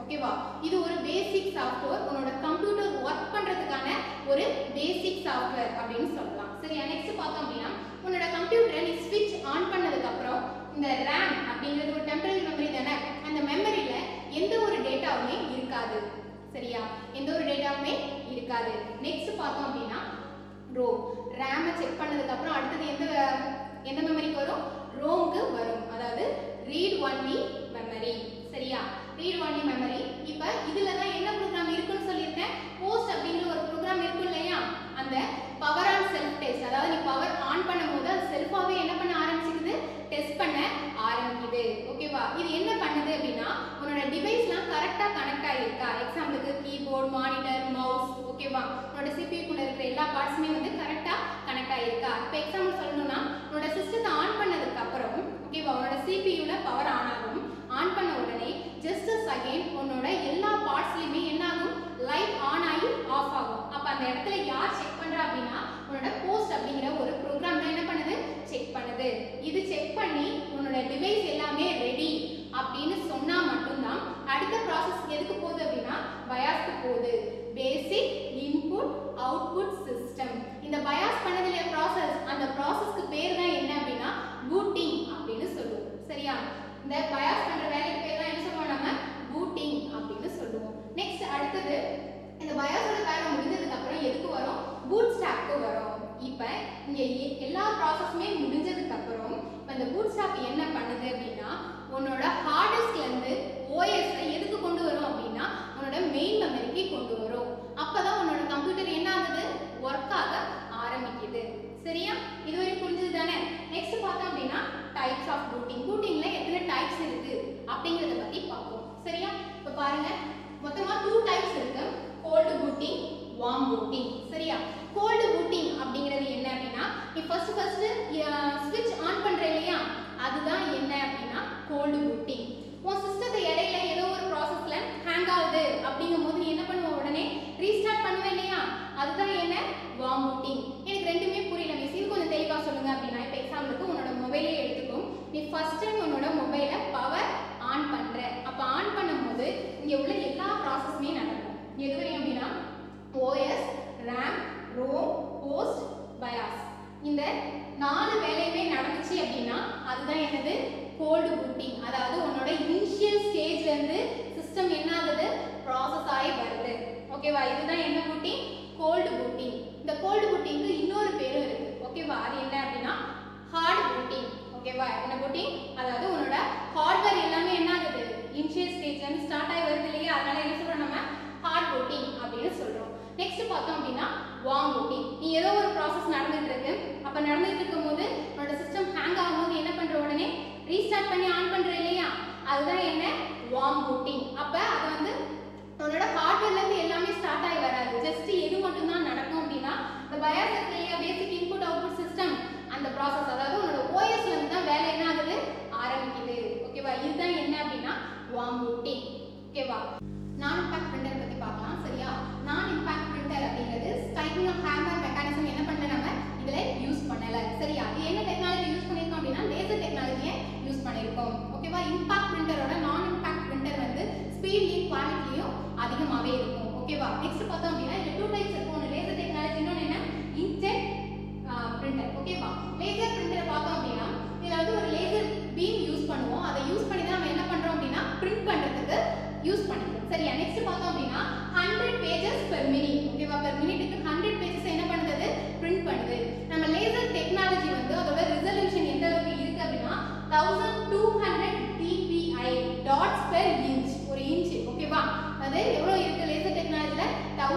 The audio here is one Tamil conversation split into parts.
ஓகேவா? இது ஒரு பேசிக் சாஃப்ட்வேர், உன்னோட கம்ப்யூட்டர் ஒர்க் பண்றதுக்கான ஒரு பேசிக் சாஃப்ட்வேர் அப்படின்னு சொல்லலாம். சரியா? நெக்ஸ்ட் பார்த்தோம் அப்படின்னா உன்னோட கம்ப்யூட்டரை நீ ஸ்விட்ச் ஆன் பண்ணதுக்கு அப்புறம் இந்த RAM அப்படிங்கிறது ஒரு டெம்பரரி மெமரி தானே, அந்த மெமரியில எந்த ஒரு டேட்டாவுமே இருக்காது. சரியா? எந்த ஒரு டேட்டாவுமே இருக்காது. நெக்ஸ்ட் பார்த்தோம் அப்படின்னா ரோம். RAM செக் பண்ணதுக்கு அப்புறம் அடுத்தது எந்த மெமரிக்கு வரும்? ரோம்க்கு வரும். அதாவது ரீட் ஒன்லி மெமரி. சரியா? Read only memory. இப்போ இதுல தான் என்ன ப்ரோக்ராம் இருக்குன்னு சொல்லியிருக்கேன், போஸ்ட் அப்படிங்கிற ஒரு ப்ரோக்ராம் இருக்கும் இல்லையா, அந்த பவர் ஆன் செல்ஃப் டெஸ்ட். அதாவது நீ பவர் ஆன் பண்ணும்போது அது செல்ஃபாவே என்ன பண்ண ஆரம்பிச்சுக்குது, டெஸ்ட் பண்ண ஆரம்பிக்குது. ஓகேவா? இது என்ன பண்ணுது அப்படின்னா உன்னோட டிவைஸ்லாம் கரெக்டா கனெக்ட் ஆகிருக்கா, எக்ஸாம்பிளுக்கு கீபோர்ட், மானிட்டர், மவுஸ், ஓகேவா, உன்னோட சிபியூக்குள்ள இருக்கிற எல்லா பார்ட்ஸுமே வந்து கரெக்டா கனெக்ட் ஆகிருக்கா. இப்போ எக்ஸாம்பிள் சொல்லணும்னா உன்னோட சிஸ்டத்தை ஆன் பண்ணதுக்கு அப்புறம் ஓகேவா, உன்னோட சிபியூல பவர் ஆன் ஆகும். ஆன் பண்ண உடனே ஜஸ்ட் a செகண்ட் உன்னோட எல்லா பார்ட்ஸ்லயுமே என்ன ஆகும், லைட் ஆன் ஆகி ஆஃப் ஆகும். அப்ப அந்த இடத்துல யார் செக் பண்றா அப்படின்னா உன்னோட போஸ்ட் அப்படிங்கிற ஒரு ப்ரோக்ராம் தான் என்ன பண்ணுது, செக் பண்ணுது. இது செக் பண்ணி உன்னோட டிவைஸ் எல்லாமே ரெடி அப்படின்னு சொன்னா மட்டும்தான் அடுத்த ப்ராசஸ் எதுக்கு போகுது அப்படின்னா பயாஸ்க்கு போகுது. Basic input output system. இந்த பயாஸ் பண்ணதுல ப்ராசஸ், அந்த ப்ராசஸ்க்கு பேர் தான் என்ன அப்படின்னா பூட்டிங் அப்படின்னு சொல்லுவோம். சரியா? இந்த பயாஸ் பண்ற வேலைக்கு பேர் தான் என்ன சொல்லுவோம், நம்ம பூட்டிங் அப்படின்னு சொல்லுவோம். நெக்ஸ்ட் அடுத்தது இந்த பயாஸோட வேலை முடிஞ்சதுக்கு அப்புறம் எதுக்கு வரும், பூட் ஸ்டாப்க்கு வரும். இப்போ இங்க எல்லா ப்ராசஸுமே முடிஞ்சதுக்கு அப்புறம் இப்போ இந்த பூட் ஸ்டாப் என்ன பண்ணுது அப்படின்னா உன்னோட ஹார்ட் டிஸ்க்ல இருந்து ஓஎஸ் எதுக்கு கொண்டு வரும் அப்படின்னா உன்னோட மெயின் மெமரிக்கு கொண்டு வரும். அப்பதான் உன்னோட கம்ப்யூட்டர் என்ன ஆகுது, ஒர்க் ஆக ஆரம்பிக்குது. சரியா? இதுவரை புரிஞ்சது தானே? நெக்ஸ்ட் பார்த்தோம் அப்படின்னா டைப்ஸ் ஆஃப் பூட்டிங். பூட்டிங்ல எத்தனை டைப்ஸ் இருக்கு அப்படிங்கறத பத்தி பார்ப்போம். சரியா? இப்போ பாருங்க, மொத்தமா 2 டைப்ஸ் இருக்கு, கோல்ட் பூட்டிங், வார்ம் பூட்டிங். சரியா? கோல்ட் பூட்டிங் அப்படிங்கிறது என்ன அப்படின்னா நீ ஃபர்ஸ்ட் ஸ்விட்ச் ஆன் பண்ற இல்லையா, அதுதான் என்ன அப்படின்னா கோல்ட் பூட்டிங். உன் சிஸ்டத்தை இடையில ஏதோ ஒரு ப்ராசஸ்ல ஹேங் ஆகுது அப்படிங்கும்போது நீ என்ன பண்ணுவ, உடனே ரீஸ்டார்ட் பண்ணுவே இல்லையா, அதுதான் என்ன வார்ம் பூட்டிங். எனக்கு ரெண்டுமே புரியல மிஸ், இது கொஞ்சம் தெளிவா சொல்லுங்க அப்படின்னா இப்போ எக்ஸாம்பிளுக்கு உன்னோட மொபைலே எடுத்துக்கும். நீ ஃபர்ஸ்ட் டைம் உன்னோட மொபைலை பவர் ஆன் பண்ற. அப்ப ஆன் பண்ணும்போது இங்க உள்ள எல்லா ப்ராசஸுமே நடக்கும். எது வரையும் அப்படின்னா OS, RAM, ROM, POST, BIOS, இந்த 4 வேலையுமே நடந்துச்சு அப்படின்னா அதுதான் என்னது கோல்ட் பூட்டிங். அதாவது உன்னோட இனிஷியல் ஸ்டேஜ்ல இருந்து சிஸ்டம் என்ன ஆகுது, ப்ராசஸ் ஆகி வருது. ஓகேவா? இதுதான் என்ன பூட்டிங், கோல்ட் பூட்டிங். இந்த கோல்ட் பூட்டிங்க்கு இன்னொரு பேரும் இருக்கு. ஓகேவா? அது என்ன அப்படின்னா ஹார்ட் பூட்டிங். ஓகேவா? என்ன பூட்டிங், அதாவது உன்னோட ஹார்ட்வேர் எல்லாமே என்ன ஆகுது, இனிஷியல் ஸ்டேஜ்ல இருந்து ஸ்டார்ட் ஆகி வருது இல்லையா, அதனால என்ன சொல்றோம், நம்ம ஹார்ட் பூட்டிங் அப்படின்னு சொல்றோம். நெக்ஸ்ட் பார்த்தோம் அப்படின்னா வார்ம் பூட்டிங். நீ ஏதோ ஒரு ப்ராசஸ் நடந்துட்டு இருக்கு, அப்ப நடந்துட்டு இருக்கும்போது உன்னோட சிஸ்டம் ஹேங் ஆகும்போது என்ன பண்ற, உடனே ரீஸ்டார்ட் பண்ணி ஆன் பண்ற இல்லையா, அதுதான் என்ன வார்ம் பூட்டிங். அப்ப அது வந்து உன்னோட ஹார்ட்வேர்ல இருந்து எல்லாமே ஸ்டார்ட் ஆகி வராது, ஜஸ்ட் எது மட்டும் தான் நடக்கும் அப்படின்னா இந்த பயாஸ் இருக்கு இல்லையா, பேசிக் இன்புட் அவுட்புட் சிஸ்டம், அந்த ப்ராசஸ் அதாவது உன்னோட ஓஎஸ்ல இருந்து தான் வேலை என்ன ஆகுது, ஆரம்பிக்குது. ஓகேவா? இதுதான் என்ன அப்படின்னா வார்ம் பூட்டிங். ஓகேவா? நான் இம்பாக்ட் பிரிண்டர் பத்தி பார்க்கலாம். சரியா? நான் இம்பாக்ட் பிரிண்டர் அப்படிங்கிறது ஸ்ட்ரைக்கிங் ஆஃப் ஹேமர் மெக்கானிசம் என்ன பண்ணல, நம்ம இதுல யூஸ் பண்ணல. சரியா? இது என்ன டெக்னாலஜி யூஸ் பண்ணிருக்கோம் அப்படின்னா லேசர் டெக்னாலஜியை யூஸ் பண்ணிருக்கோம். ஓகேவா? இம்பாக்ட் பிரிண்டரோட நான் இம்பாக்ட் பிரிண்டர் வந்து ஸ்பீட்லயும் குவாலிட்டிலயும் அதிகமாவே இருக்கும். ஓகேவா? நெக்ஸ்ட் பார்த்தோம் அப்படின்னா இதுல 2 டைப்ஸ் இருக்கும். ஒன்று லேசர் டெக்னாலஜி, இன்னொன்று என்ன இன்க்ஜெட் பிரிண்டர். ஓகேவா? லேசர் பிரிண்டரை பார்த்தோம் அப்படின்னா இதுல வந்து ஒரு லேசர் பீம் யூஸ் பண்ணுவோம். அதை யூஸ் பண்ணி தான் நம்ம என்ன பண்றோம் அப்படின்னா பிரிண்ட் பண்றதுக்கு யூஸ் பண்ணிக்கிறோம். சரியா? நெக்ஸ்ட் பார்த்தோம் அப்படின்னா 100 pages per minute. ஓகேவா? per minuteக்கு 100 pages என்ன பண்ணுது, பிரிண்ட் பண்ணுது. நம்ம லேசர் டெக்னாலஜி வந்து அதோட ரெசல்யூஷன் எந்த அளவுக்கு இருக்கு அப்படின்னா 1200 dpi dots per inch. ஒரு இன்ச். ஓகேவா? அது எவ்வளவு இருக்கு லேசர் டெக்னாலஜில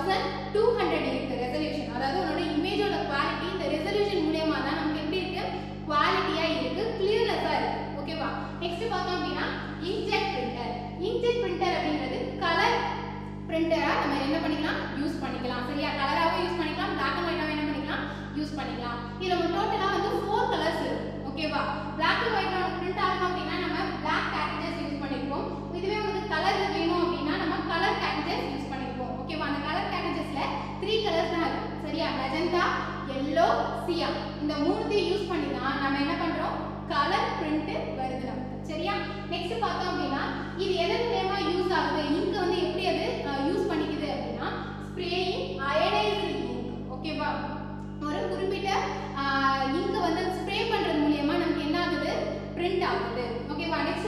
1200 இருக்கு ரெசல்யூஷன். அதாவது உன்னோட இமேஜோட குவாலிட்டி இந்த ரெசல்யூஷன் மூலமா தான் நமக்கு எப்படி இருக்கு, குவாலிட்டியா இருக்கு, கிளியர்னஸா இருக்கு. ஓகேவா? நெக்ஸ்ட் பார்த்தோம் அப்படின்னா இன்க்ஜெட் பிரிண்டர். இன்க்ஜெட் பிரிண்டர் அப்படிங்கிறது கலர் பிரிண்டரா நம்ம என்ன பண்ணிக்கலாம், யூஸ் பண்ணிக்கலாம். சரியா? கலராவும் யூஸ் பண்ணிக்கலாம், பிளாக் அண்ட் ஒயிட்டாவும் என்ன பண்ணிக்கலாம், யூஸ் பண்ணிக்கலாம். இதுல நம்ம டோட்டலா வந்து 4 கலர்ஸ் இருக்கு. ஓகேவா? பிளாக் அண்ட் ஒயிட்ல பிரிண்ட் ஆகும் அப்படின்னா நம்ம பிளாக் பேக்கேஜஸ் யூஸ் பண்ணிருப்போம். இதுவே உங்களுக்கு கலர் வேணும் அப்படின்னா நம்ம கலர் பேக்கேஜஸ் யூஸ் பண்ணிருப்போம். ஓகேவா? அந்த கலர் பேக்கேஜஸ்ல 3 கலர்ஸ் தான் இருக்கு. சரியா? மெஜந்தா, yellow, cyan, இந்த மூணுத்தையும் யூஸ் பண்ணி தான் நம்ம என்ன பண்றோம், கலர் பிரிண்ட் வருது நமக்கு. சரியா? நெக்ஸ்ட் பார்த்தோம் அப்படின்னா இது எதன் மூலமா யூஸ் ஆகுது, இங்க் குறிப்பிட்ட இங்க வந்து ஸ்ப்ரே பண்றது மூலமா நமக்கு என்ன ஆகுது பிரிண்ட் ஆகுது ஓகேவா நெக்ஸ்ட்